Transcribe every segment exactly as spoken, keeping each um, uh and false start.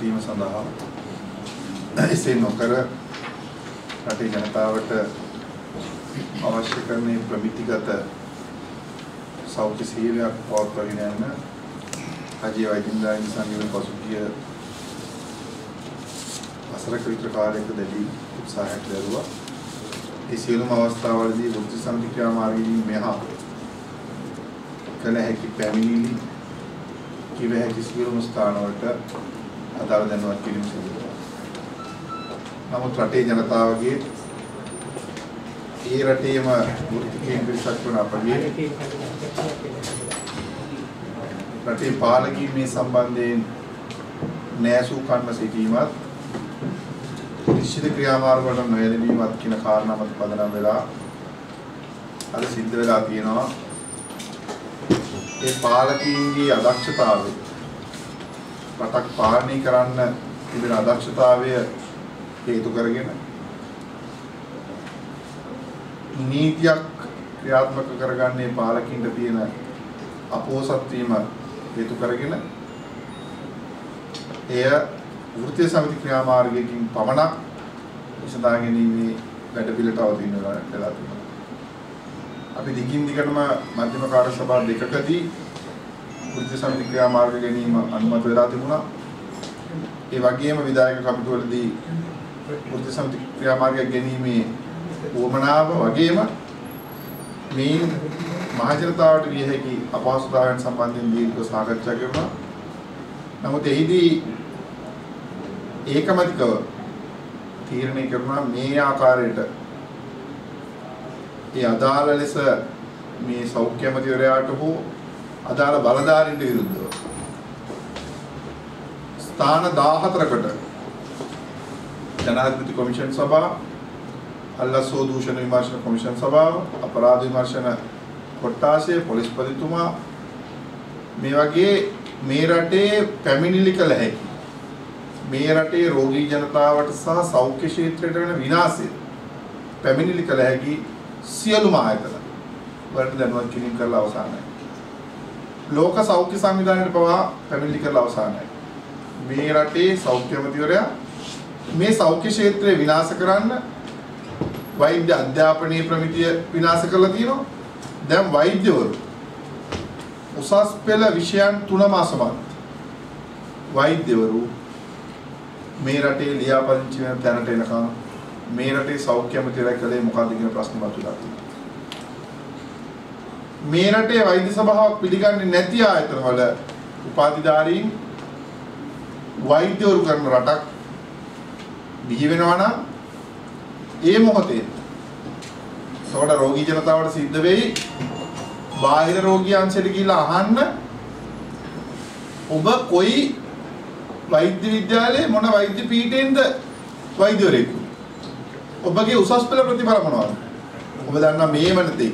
කිරීම සඳහා එසේ නොකර රටේ ජනතාවට අවශ්‍ය කරන ප්‍රමිතිගත සෞඛ්‍ය සේවයක් පවත්වාගෙන යන්න රජයේ වෛද්‍යනිලධාරීන් සංගමයේ පසුගිය වසරක විතර කාලයක දැඩි උත්සාහයක් දරුවා. ඒ සියලුම අවස්ථාවලදී වෘත්ති සමිති ක්‍රියාමාර්ගයෙන් මෙහා කළ හැකි පැමිණිලි කිව හැකි සියලුම ස්ථානවලට අදාළ දැනුවත් කිරීම සිදු වුණා. නමුත් රටේ ජනතාවගේ ඒ රටේම වෘත්තිකයන් පිරිසක් වන අපගේ රටේ පාලකීන් මේ සම්බන්ධයෙන් නෑසූ කන්න සිටීමත් නිශ්චිත ක්‍රියාමාර්ග වලට නොයැලීමත් කියන කාරණා මත පදනම් වෙලා අද සිද්ධ වෙලා තියෙනවා. ඒ පාලකීන්ගේ අදක්ෂතාවය රටක් පාලනය කරන්න තිබෙන අදක්ෂතාවය හේතු කරගෙන නීතියක් ක්‍රියාත්මක කරගන්නේ පාලකින්ට තියෙන අපෝසත් වීම හේතු කරගෙන එය වෘත්තීය සමිති ක්‍රියාමාර්ගයකින් පමණක් විසඳා ගැනීමේ වැඩපිළිවෙලට අවතීන වෙලා තියෙනවා. අපි දිගින් දිගටම මධ්‍යම කාර්ය සභා දෙකකදී වෘත්තීය සමිති ක්‍රියාමාර්ග ගැනීම අනුමත වෙලා තිබුණා. ඒ වගේම විධායක කමිටුවලදී වෘත්තීය සමිති ක්‍රියාමාර්ග ගැනීමේ වමනාව වගේම මේ මහජනතාවට විය හැකි අපහසුතාවයන් සම්බන්ධයෙන් දීර්ඝ සාකච්ඡා කරනවා. නමුත් එහිදී ඒකමතිකව තීරණය කරනවා මේ ආකාරයට ඒ අදාළ ලෙස මේ සෞඛ්‍ය අමාත්‍යවරයාට හෝ අදාළ බලධාරීන්ට විරුද්ධව ස්ථාන දාහතරකට ජනාධිපති කොමිෂන් සභාව, අල්ලසෝ දූෂණ විමර්ශන කොමිෂන් සභාව, අපරාධ විමර්ශන කොට්ටාශය, පොලිස්පතිතුමා මේ වගේ මේ රටේ පැමිණිලි කළ හැකි මේ රටේ රෝගී ජනතාවට සහ සෞඛ්‍ය ක්ෂේත්‍රයට වෙන විනාශය පැමිණිලි කළ හැකි සියලුම ආයතන වලට දැනුවත් කිරීම කරලා අවසానයි. ලෝක සෞඛ්‍ය සංවිධානයට පවා පැමිණිලි කරලා අවසానයි. මේ රටේ සෞඛ්‍ය අමාත්‍යවරයා මේ සෞඛ්‍ය ක්ෂේත්‍රය විනාශ කරන්න වෛද්‍ය අධ්‍යාපනයේ ප්‍රමිතිය විනාශ කරලා තියෙනවා. දැන් වෛද්‍යවරු උසස් පෙළ විෂයන් තුනම අසමත් වෛද්‍යවරු මේ රටේ ලියාපදිංචි වෙන තැනට එනකම් මේ රටේ සෞඛ්‍ය අමාත්‍යවරයා කලේ මොකක්ද කියන ප්‍රශ්න මතුවලා තියෙනවා. මේ රටේ වෛද්‍ය සභාවක් පිළිගන්නේ නැති ආයතන වල උපාධිධාරීන් වෛද්‍යවරු කරන රටක් බිහි වෙනවා නම් ඒ මොහොතේ ඒකට රෝගී ජනතාවට සිද්ධ වෙයි බාහිර රෝගී අංශයට ගිහිල්ලා අහන්න ඔබ කොයි වෛද්‍ය විද්‍යාලයේ මොන වෛද්‍ය පීඨයෙන්ද වෛද්‍යවරයෙකු ඔබගේ උසස් පෙළ ප්‍රතිඵල මොනවද? ඔබ දන්නා මේ වනතේ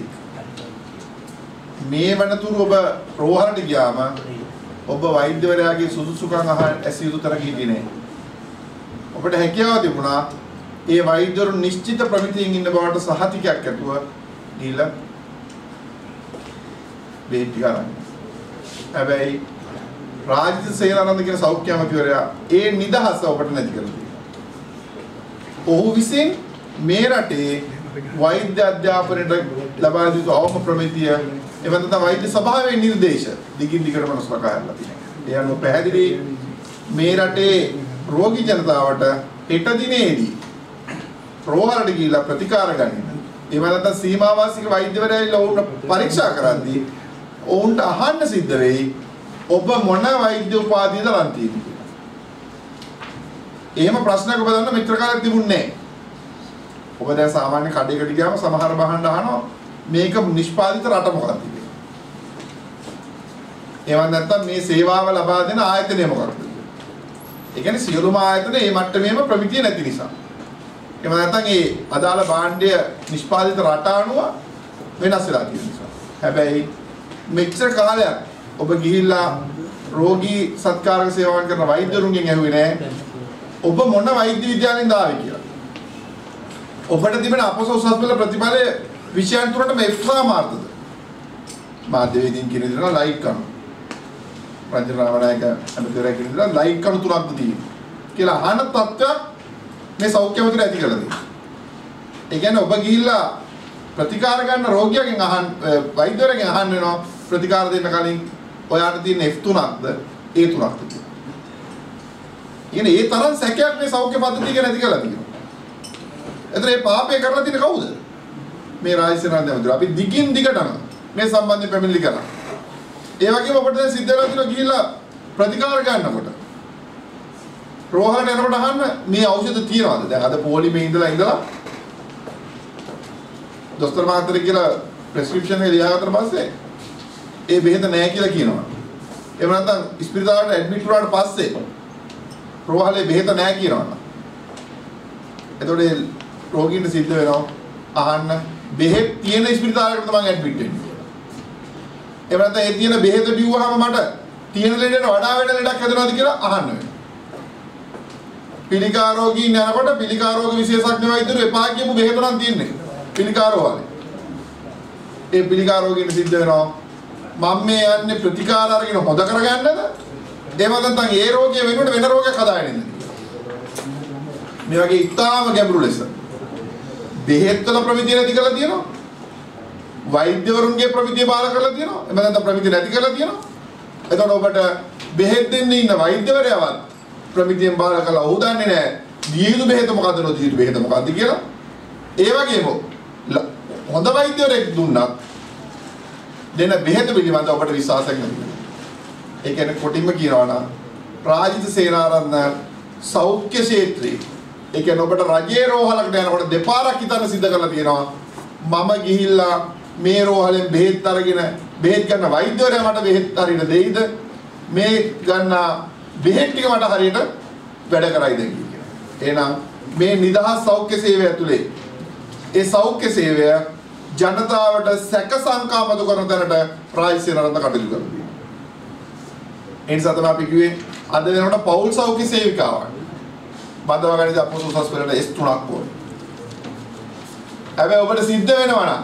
මේ වනතුරු ඔබ රෝහලට ගියාම ඔබ වෛද්‍යවරයාගේ සුදුසුකම් අහ ඇසිය යුතු තර කීදී නෑ. ඔබට හැකියාව තිබුණා ඒ වෛද්‍යවරු නිශ්චිත ප්‍රමිතියෙන් ඉන්න බවට සහතිකයක් ඇතුව ගිහිල්ලා බේත් ගන්න. හැබැයි රාජිත සේනානන්ද කියන සෞඛ්‍ය අමාත්‍යවරයා ඒ නිදහස ඔබට නැති කරලා තියෙනවා. ඔහු විසින් මේ රටේ වෛද්‍ය අධ්‍යාපනයට ලබා දී යුතු අවම ප්‍රමිතිය එවන තමයි වෛද්‍ය සභාවේ නිර්දේශ දිගින් දිගටම නොසලකා හැරලා තියෙනවා. ඒ අනුව පැහැදිලි මේ රටේ රෝගී ජනතාවට හෙට දිනේදී රෝහලට ගිහිල්ලා ප්‍රතිකාර ගන්න. ඒ වගේම සීමාවාසික වෛද්‍යවරයලා ඔවුන්ට පරීක්ෂා කරද්දී ඔවුන්ට අහන්න සිද්ධ වෙයි ඔබ මොන වෛද්‍ය උපාධියද ලං තියෙන්නේ කියලා. එහෙම ප්‍රශ්නයක් ඔබ දන්න මෙච්චර කාලයක් තිබුණේ නැහැ. ඔබ දැන් සාමාන්‍ය කඩේකට ගියාම සමහර බහන්න අහනවා මේක නිෂ්පාදිත රට මොකක්ද කියලා. ඒවත් නැත්තම් මේ සේවාව ලබා දෙන ආයතනය මොකක්ද කියලා. ඒ කියන්නේ සියලුම ආයතන මේ මට්ටමේම ප්‍රමිතිය නැති නිසා. එහෙම නැත්නම් ඒ අදාළ භාණ්ඩය නිෂ්පාදිත රට අනුව වෙනස් වෙලා තියෙන නිසා. හැබැයි මෙච්චර කාලයක් ඔබ ගිහිල්ලා රෝගී සත්කාරක සේවාවන් කරන වෛද්‍යවරුන්ගෙන් ඇහුවේ නෑ ඔබ මොන වෛද්‍ය විද්‍යාලයෙන්ද ආවේ කියලා. ඔබට තිබෙන අපොස උසස් පෙළ ප්‍රතිඵලය විෂයන් තුනට මේ එෆ් මාර්කද? මාධ්‍යවේදීන් කියන විදිහට ලයික් කරනවා. රාජ්‍ය රාමනායක අනුතරය කියන විදිහට ලයික් කණු තුනක්ද තියෙන්නේ. කියලා අහන තත්ත්වයක් මේ සෞඛ්‍ය අමාත්‍යාංශය ඇති කරලා තියෙනවා. ඒ කියන්නේ ඔබ ගිහිල්ලා ප්‍රතිකාර ගන්න රෝගියාගෙන් අහන්න වෛද්‍යවරයෙක්ගෙන් අහන්න වෙනවා ප්‍රතිකාර දෙන්න කලින් ඔයාට තියෙන F තුනක්ද A තුනක්ද කියලා. කියන්නේ ඒ තරම් සැකයක් මේ සෞඛ්‍ය පද්ධතිය ගැන ඇති කරලා තියෙනවා. එතන මේ පාපය කරලා තියෙන කවුද? මේ රාජසේනාධිපති ඇමතිවරු. අපි දිගින් දිගටම මේ සම්බන්ධයෙන් පැමිණිලි කරා. ඒ වගේම ඔබට දැන් සිද්ධ වෙලා තියෙනවා ගිහිල්ලා ප්‍රතිකාර ගන්නකොට. රෝහලට යනකොට අහන්න මේ ඖෂධ තියනවාද? දැන් අද පොලිමේ ඉඳලා ඉඳලා දොස්තර මහත්තයෙක් කියලා ප්‍රෙස්ක්‍රිප්ෂන් එක ලියාගත්තට පස්සේ ඒ බෙහෙත නැහැ කියලා කියනවා. එහෙම නැත්නම් ස්පිරිතාලයට ඇඩ්මිට් වුණාට පස්සේ රෝහලේ බෙහෙත නැහැ කියනවා. එතකොට ඒ රෝගීන්ට සිද්ධ වෙනවා අහන්න බෙහෙත් තියෙන ස්පිරිතාලයකට තමයි ඇඩ්මිට් වෙන්නේ. එහෙම නැත්නම් ඒ තියෙන බෙහෙත බිව්වහම මට තියෙන ලෙඩේට වඩා වෙන ලෙඩක් හැදෙනවද කියලා අහන්න වෙනවා. පිළිකා රෝගීන් යනකොට පිළිකා රෝග විශේෂඥ වෛද්‍යවරු එපා කියපු බෙහෙත නම් තියෙන්නේ. පිළිකා රෝහලේ. ඒ පිළිකා රෝගීන්ට සිද්ධ වෙනවා මම මේ යන්නේ ප්‍රතිකාර අරගෙන හොද කරගන්නද? එහෙම නැත්නම් ඒ රෝගිය වෙනුවට වෙන රෝගයක් හදාගෙන ඉන්නද? මේ වගේ ඉතාම ගැඹුරු ලෙස බෙහෙත් වල ප්‍රමිතිය නැති කරලා තියෙනවා. වෛද්‍යවරුන්ගේ ප්‍රමිතිය බාර කරලා තියෙනවා. එහෙම නැත්නම් ප්‍රමිතිය නැති කරලා තියෙනවා. එතකොට ඔබට බෙහෙත් දෙන්න ඉන්න වෛද්‍යවරයවත් ප්‍රමිතියෙන් බාර කරලා ඔහු දන්නේ නැහැ දිය යුතු බෙහෙත මොකද්ද නොදිය යුතු බෙහෙත මොකද්ද කියලා. ඒ වගේම හොඳ වෛද්‍යවරයෙක් දුන්නත් දෙන බෙහෙත පිළිබඳව ඔබට විශ්වාසයක් නැති. ඒ කියන්නේ කොටින්ම කියනවා නම් රාජිත සේනාරත්න සෞඛ්‍ය ක්ෂේත්‍රයේ ඒ කියන්නේ ඔබට රජයේ රෝහලකට යනකොට දෙපාරක් හිතන්න සිද්ධ කරලා තියෙනවා මම ගිහිල්ලා මේ රෝහලෙන් බෙහෙත් අරගෙන බෙහෙත් ගන්න වෛද්‍යවරයා මට බෙහෙත් හරියට දෙයිද මේ ගන්න බෙහෙත් ටික මට හරියට වැඩ කරයිද කියලා. එහෙනම් මේ නිදහස් සෞඛ්‍ය සේවය ඇතුලේ ඒ සෞඛ්‍ය සේවය ජනතාවට සැක සංකා මතු කරන තැනට රාජසේනාරත්න කටයුතු කරනවා. ඒ නිසා තමයි අපි කිව්වේ අද වෙනකොට පෞල් සෞඛ්‍ය සේවිකාවක් බඳවාගන්නේ අපොසු උසස් පෙළට S තුනක් ඕනේ. හැබැයි ඔබට සිද්ධ වෙනවා නම්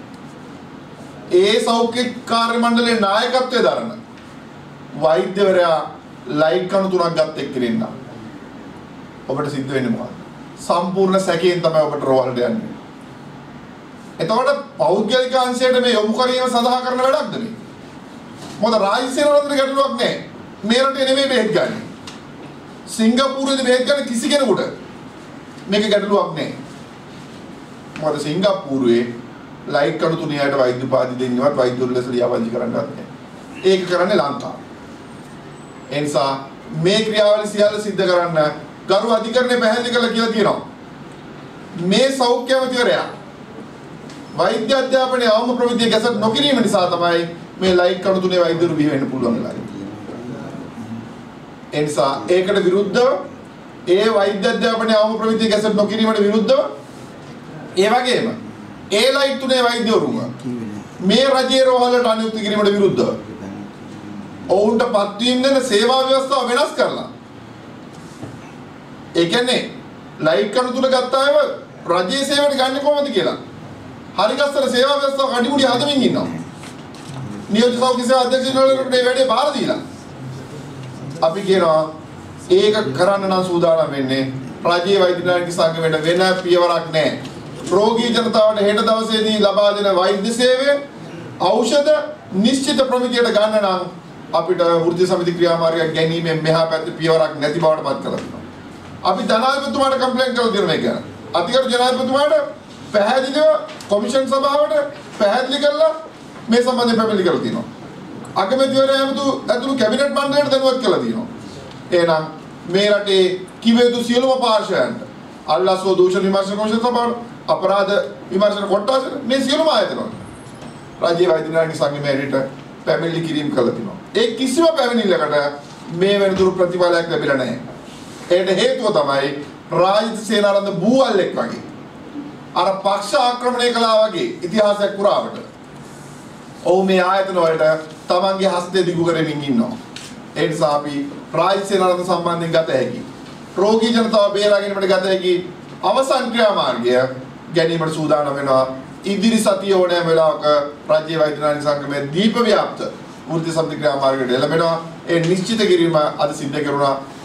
ඒ සෞඛ්‍ය කාර්ය මණ්ඩලයේ නායකත්වයේ දරන වෛද්‍යවරයා ලයිට් කණු තුනක් ගත් එක්කෙනෙක් ඔබට සිද්ධ වෙන්නේ මොකක්ද? සම්පූර්ණ සැකයෙන් තමයි ඔබට රෝහලට යන්නේ. එතකොට පෞද්ගලික අංශයට මේ යොමු කිරීම සඳහා කරන වැඩක්ද මේ? මොකද රාජසේනාරත්න ගැටලුවක් නැහැ. මේ රටේ නෙමෙයි බෙහෙත් ගන්න. සිංගප්පූරුවේදී බෙහෙත් ගන්න කිසි කෙනෙකුට මේක ගැටලුවක් නැහැ. මොකද සිංගප්පූරුවේ ලයිට් කණු තුනේට වෛද්‍ය උපාධි දෙන්නවත් වෛද්‍යවරු ලෙස ලියාපදිංචි කරන්නවත් නැහැ. ඒක කරන්නේ ලංකාව. ඒ නිසා මේ ක්‍රියාවලිය සියල්ල සිද්ධ කරන්න ගරු අධිකරණය පැහැදිලි කරලා කියලා තියෙනවා. මේ සෞඛ්‍ය අමාත්‍යවරයා වෛද්‍ය අධ්‍යාපනයේ අවම ප්‍රමිතිය ගැසට් නොකිරීම නිසා තමයි මේ ලයිට් කණු තුනේ වෛද්‍යවරු බිහි වෙන්න පුළුවන් වෙලා තියෙන්නේ. ඒ නිසා ඒකට විරුද්ධව ඒ වෛද්‍ය අධ්‍යාපනයේ අවම ප්‍රමිතිය ගැසට් නොකිරීමට විරුද්ධව ඒ වගේම ඒ ලයිට් තුනේ වෛද්‍යවරුන් මේ රජයේ රෝහලට අනුයුක්ත කිරීමට විරුද්ධව ඔවුන්ට පත්වීම දෙන සේවා ව්‍යවස්ථාව වෙනස් කරලා ඒ කියන්නේ ලයිට් කණු තුන ගත්ත අයව රජයේ සේවයට ගන්න කොහොමද කියලා හරිගස්සර සේවා ව්‍යවස්ථාව කඩිමුඩි හදමින් ඉන්නවා. නියෝජ්‍ය සෞඛ්‍ය සේවා අධ්‍යක්ෂකවරයාට මේ වැඩේ බාර දීලා අපි කියනවා ඒක කරන්න නම් සූදානම් වෙන්නේ රාජ්‍ය වෛද්‍ය නායක සංගමයට වෙන පියවරක් නැහැ. රෝගී ජනතාවට හෙට දවසේදී ලබා දෙන වෛද්‍ය සේවය ඖෂධ නිශ්චිත ප්‍රමිතියට ගන්න නම් අපිට වෘත්තීය සමිති ක්‍රියාමාර්ගයක් ගැනීමෙන් මෙහා පැත්තේ පියවරක් නැති බවට පත් කරලා තියෙනවා. අපි ජනාධිපතිතුමාට කම්ප්ලේන්ට් කරලා තියෙනවා මේක ගැන. අධිකරු ජනාධිපතිතුමාට පැහැදිලිව කොමිෂන් සභාවට පැහැදිලි කරලා මේ සම්බන්ධයෙන් පැමිණිලි කරලා තියෙනවා. අගමැතිවරයා ඇමතු ඇතුළු කැබිනට් මණ්ඩලයට දැනුවත් කරලා තියෙනවා. එහෙනම් මේ රටේ කිව යුතු සියලුම පාර්ශ්වයන්ට අල්ලාස්ව දූෂණ විමර්ශන කොමිෂන් සභාවට අපරාධ විමර්ශන කොට්ටාසට මේ සියලුම ආයතනවල රාජ්‍ය වෛද්‍ය නායක සංගමයට පැමිණිලි කිරීම කළා තියෙනවා. ඒ කිසිම පැමිණිල්ලකට මේ වෙනතුරු ප්‍රතිඵලයක් ලැබිලා නැහැ. ඒකට හේතුව තමයි රාජිත සේනාරත්න බූවල්ෙක් වගේ අර පක්ෂ ආක්‍රමණය කළා වගේ ඉතිහාසයක් පුරාවට ඔව් මේ ආයතන වලට තමන්ගේ හස්තය දිගු කරමින් ඉන්නවා. ඒ නිසා අපි රාජිත සේනාරත්න සම්බන්ධයෙන් ගත හැකි රෝගී ජනතාව බේරා ගැනීමට ගත හැකි අවසන් ක්‍රියාමාර්ගය ගැනීමට සූදානම් වෙනවා. ඉදිරි සතිය ඕනෑම වෙලාවක රාජ්‍ය වෛද්‍ය නායක සංගමයේ දීප ව්‍යාප්ත වෘත්තීය සමිති ක්‍රියාමාර්ගයට එළඹෙනවා. ඒ නිශ්චිත කිරීම අද සිද්ධ කරුණා.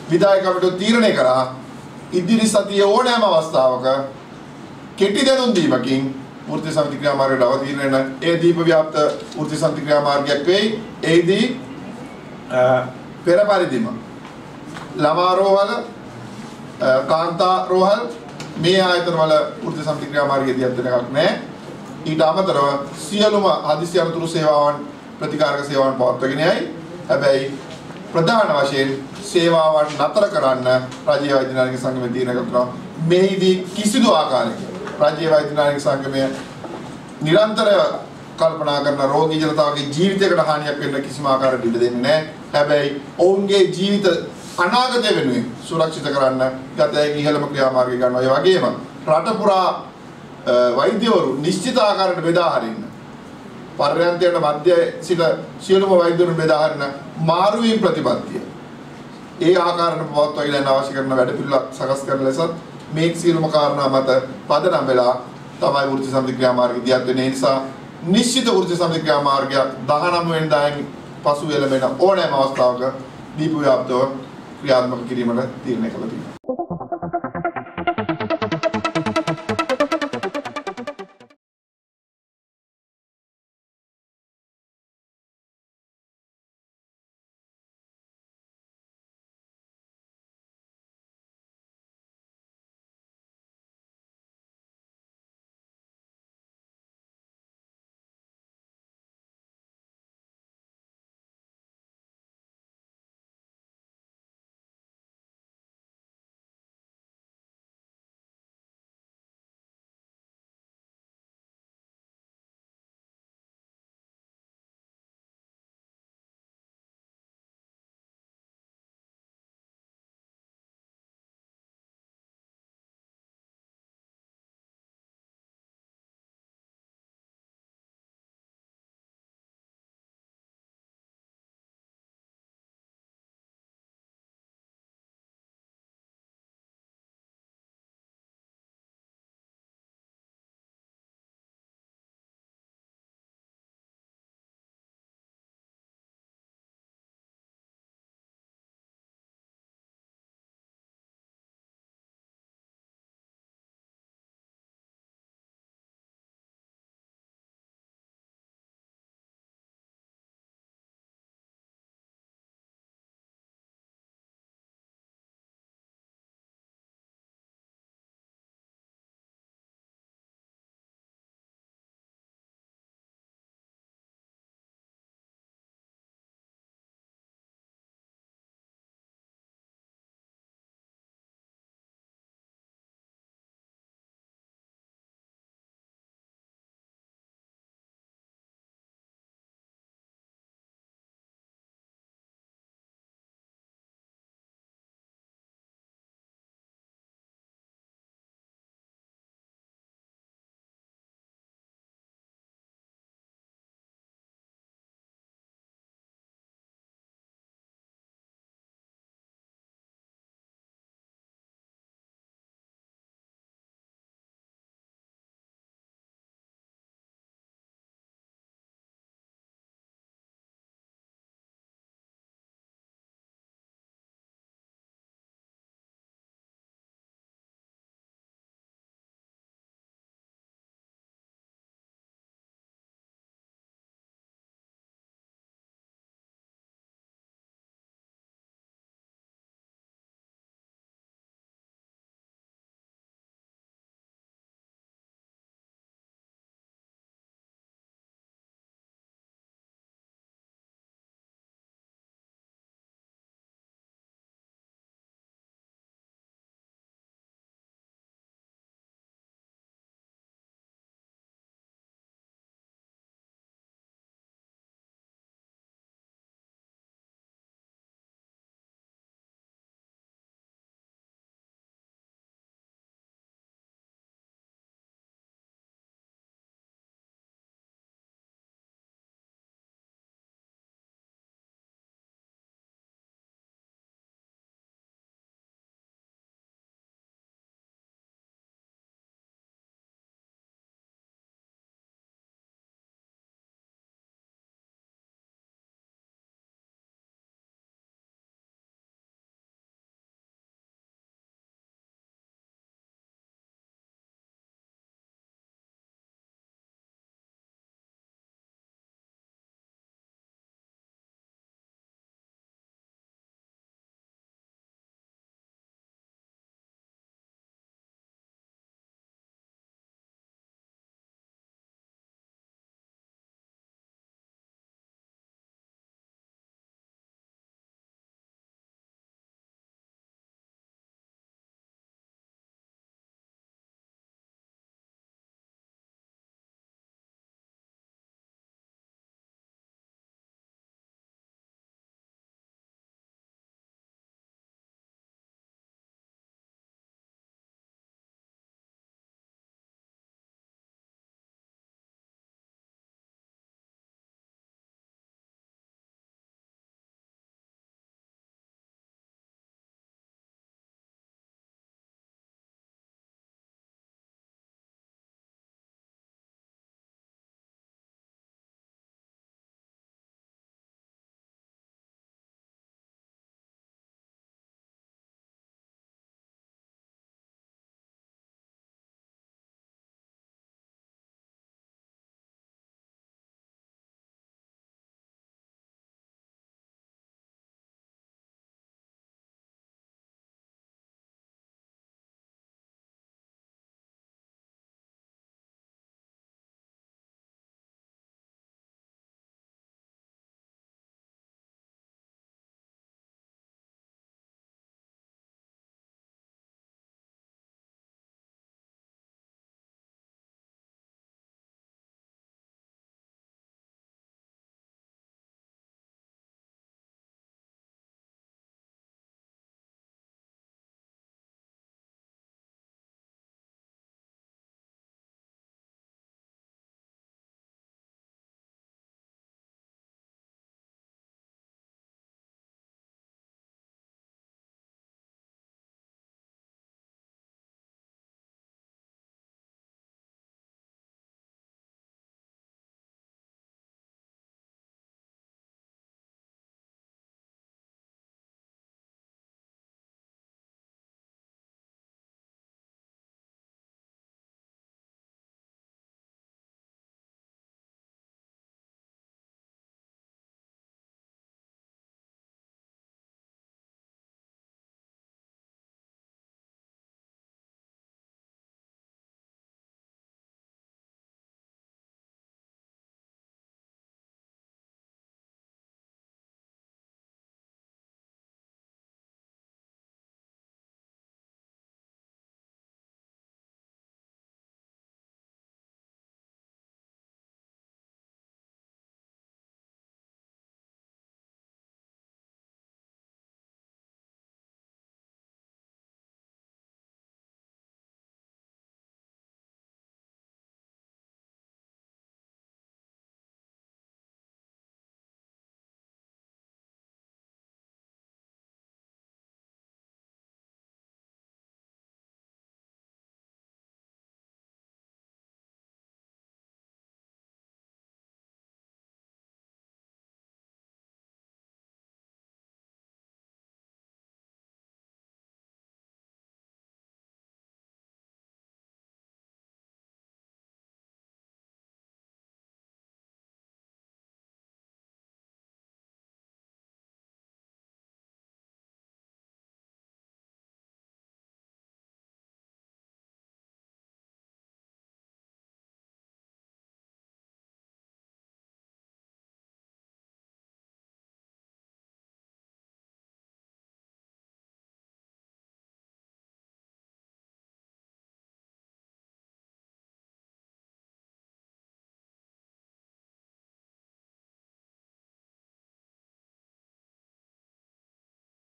විධායක කමිටුව තීරණය කරා ඉදිරි සතියේ ඕනෑම අවස්ථාවක කෙටි දැනුම් දීමකින් වෘත්ති සමිති ක්‍රියාමාර්ගයට අවතීර්ණ වෙන ඒ දීප ව්‍යාප්ත වෘත්ති සමිති ක්‍රියාමාර්ගයක් වෙයි. එෙහිදී පෙර පරිදිම ළමා රෝහල කාන්තා රෝහල් මේ ආයතන වල වෘත්ති සමිති ක්‍රියාමාර්ගයේදී අත් වෙන එකක් නැහැ. ඊට අමතරව සියලුම හදිසි අනතුරු සේවාවන් ප්‍රතිකාරක සේවාවන් පවත්වාගෙන යයි. හැබැයි ප්‍රධාන වශයෙන් සේවාවන් නතර කරන්න රාජ්‍ය වෛද්‍ය නායක සංගමයේ තීරණය කරනවා. මේදී කිසිදු ආකාරයකින් රාජ්‍ය වෛද්‍ය නායක සංගමය නිරන්තරව කල්පනා කරන රෝගී ජනතාවගේ ජීවිතයකට හානියක් වෙන්න කිසිම ආකාරයකට ඉඩ දෙන්නේ නැහැ. හැබැයි ඔවුන්ගේ ජීවිත අනාගතය වෙනුවෙන් සුරක්ෂිත කරන්න ගත හැකි ඉහළම ක්‍රියාමාර්ගය ගන්නවා. ඒ වගේම රට පුරා වෛද්‍යවරු නිශ්චිත ආකාරයට බෙදා හරින්න පර්යන්තයට මැද සිට සියලුම වෛද්‍යවරු බෙදා හරින මාරුවීම් ප්‍රතිපත්තිය ඒ ආකාරයට පවත්වාගෙන යන අවශ්‍ය කරන වැඩ පිළිවෙලක් සකස් කරන ලෙසත් මේ සියලුම කාරණා මත පදනම් වෙලා තමයි වෘත්ති සමිති ක්‍රියාමාර්ගය දියත් වෙන්නේ. ඒ නිසා නිශ්චිත වෘත්ති සමිති ක්‍රියාමාර්ගය දහනවය වෙනිදායින් පසු එළඹෙන ඕනෑම අවස්ථාවක දීප ව්‍යාප්තව ක්‍රියාත්මක කිරීමට තීරණය කළා.